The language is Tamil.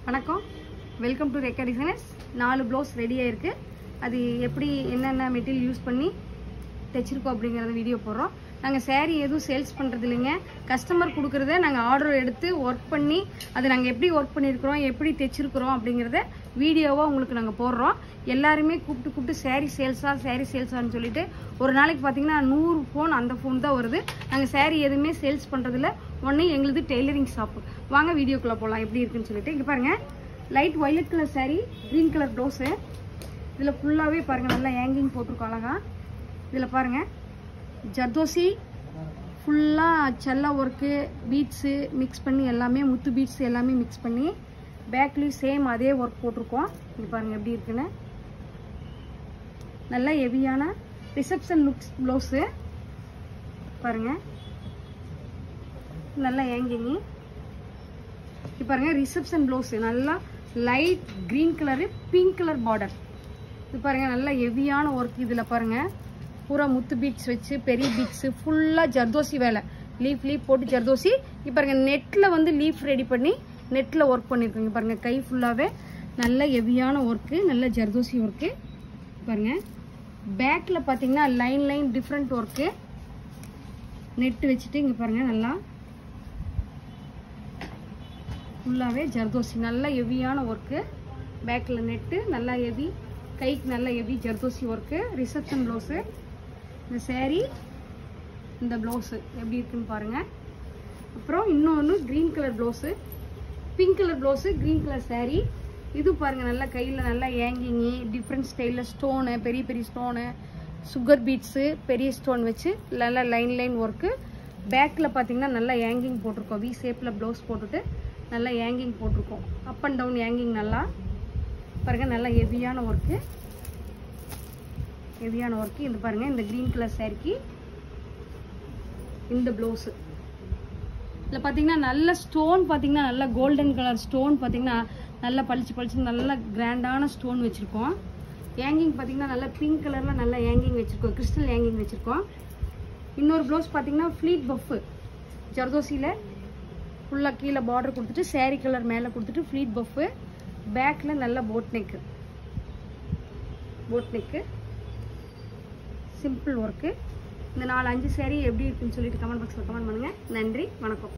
வணக்கம், welcome to Rekha designers. 4 blouse ரெடியாக இருக்குது. அது எப்படி என்னென்ன மெட்டீரியல் யூஸ் பண்ணி தைச்சிருக்கோம் அப்படிங்கிறத வீடியோ போடுறோம். நாங்கள் சேரீ எதுவும் சேல்ஸ் பண்ணுறது இல்லைங்க. கஸ்டமர் கொடுக்குறத நாங்கள் ஆர்டர் எடுத்து ஒர்க் பண்ணி அதை நாங்கள் எப்படி ஒர்க் பண்ணியிருக்கிறோம், எப்படி தைச்சிருக்கிறோம் அப்படிங்கிறத வீடியோவாக உங்களுக்கு நாங்கள் போடுறோம். எல்லாருமே கூப்பிட்டு சேரீ சேல்ஸான்னு சொல்லிட்டு ஒரு நாளைக்கு பார்த்தீங்கன்னா 100 ஃபோன் அந்த ஃபோன் தான் வருது. நாங்கள் சேரீ எதுவுமே சேல்ஸ் பண்ணுறதில்ல. ஒன்று எங்களுது டெய்லரிங் ஷாப்பு. வாங்க வீடியோக்குள்ளே போகலாம் எப்படி இருக்குன்னு சொல்லிட்டு. இங்கே பாருங்கள், light violet colour sari, green colour blouse. இதில் ஃபுல்லாகவே பாருங்கள் நல்லா ஹேங்கிங் போட்டிருக்கோம் அழகா. இதில் பாருங்கள் ஜர்தோசி ஃபுல்லாக செல்லா ஒர்க்கு, பீட்ஸு மிக்ஸ் பண்ணி எல்லாமே முத்து பீட்ஸ் எல்லாமே மிக்ஸ் பண்ணி பேக்லேயும் சேம் அதே ஒர்க் போட்டிருக்கோம். இது பாருங்கள் எப்படி இருக்குன்னு. நல்லா ஹெவியான ரிசப்ஷன் லுக்ஸ் ப்ளவுஸு பாருங்கள், நல்லா ஹேங்கிங்கு. இது பாருங்கள் ரிசப்ஷன் ப்ளவுஸு, நல்லா light green colour, pink colour border. இது பாருங்கள் நல்லா ஹெவியான ஒர்க். இதில் பாருங்கள் பூரா முத்து பீட்ஸ் வச்சு பெரிய பீட்ஸு ஃபுல்லாக ஜர்தோசி வேலை, லீஃப் போட்டு ஜர்தோசி. இப்போ பாருங்கள் நெட்டில் வந்து லீஃப் ரெடி பண்ணி நெட்டில் ஒர்க் பண்ணியிருக்கோங்க. பாருங்கள் கை ஃபுல்லாகவே நல்ல ஹெவியான ஒர்க்கு, நல்ல ஜர்தோசி ஒர்க்கு. பாருங்கள் பேக்கில் பார்த்தீங்கன்னா லைன் டிஃப்ரெண்ட் ஒர்க்கு நெட்டு வச்சுட்டு இங்கே பாருங்கள் நல்லா ஃபுல்லாகவே ஜர்தோசி, நல்ல ஹெவியான ஒர்க்கு. பேக்கில் நெட்டு நல்லா ஹெவி, கைக்கு நல்ல heavy zardozi work. Reception blouse. இந்த சேரீ இந்த ப்ளவுஸு எப்படி இருக்குன்னு பாருங்கள். அப்புறம் இன்னொன்று green colour blouse, pink colour blouse, green colour sari. இது பாருங்கள் நல்லா கையில் நல்லா ஹேங்கிங்கு, டிஃப்ரெண்ட் ஸ்டைலில் ஸ்டோனு, பெரிய ஸ்டோனு, சுகர் பீட்ஸு, பெரிய ஸ்டோன் வச்சு நல்லா லைன் ஒர்க்கு. பேக்கில் பார்த்தீங்கன்னா நல்லா ஹேங்கிங் போட்டிருக்கோம். வி ஷேப்பில் ப்ளவுஸ் போட்டுட்டு நல்லா ஹேங்கிங் போட்டிருக்கோம். அப் அண்ட் டவுன் ஹேங்கிங் நல்லா பாருங்கள், நல்லா ஹெவியான ஒர்க்கு. இது பாருங்கள் இந்த க்ரீன் கலர் சாரிக்கு இந்த ப்ளவுஸு. இதில் பார்த்தீங்கன்னா நல்ல ஸ்டோன், பார்த்தீங்கன்னா நல்ல கோல்டன் கலர் ஸ்டோன், பார்த்தீங்கன்னா நல்லா பளிச்சு நல்ல கிராண்டான ஸ்டோன் வச்சுருக்கோம். ஹேங்கிங் பார்த்தீங்கன்னா நல்லா பிங்க் கலரில் நல்லா ஹேங்கிங் வச்சுருக்கோம், கிறிஸ்டல் ஹேங்கிங் வச்சுருக்கோம். இன்னொரு ப்ளவுஸ் பார்த்தீங்கன்னா ஃப்ளீட் பஃப்பு ஜர்தோசியில் ஃபுல்லாக கீழே பார்டர் கொடுத்துட்டு சேரீ கலர் மேலே கொடுத்துட்டு ஃப்ளீட் பஃப்பு. பேக்கில் நல்ல போட் நெக்கு சிம்பிள் ஒர்க்கு. இந்த 4-5 சேரீ எப்படி இருக்குன்னு சொல்லிட்டு கமெண்ட் பாக்ஸில் கமெண்ட் பண்ணுங்கள். நன்றி, வணக்கம்.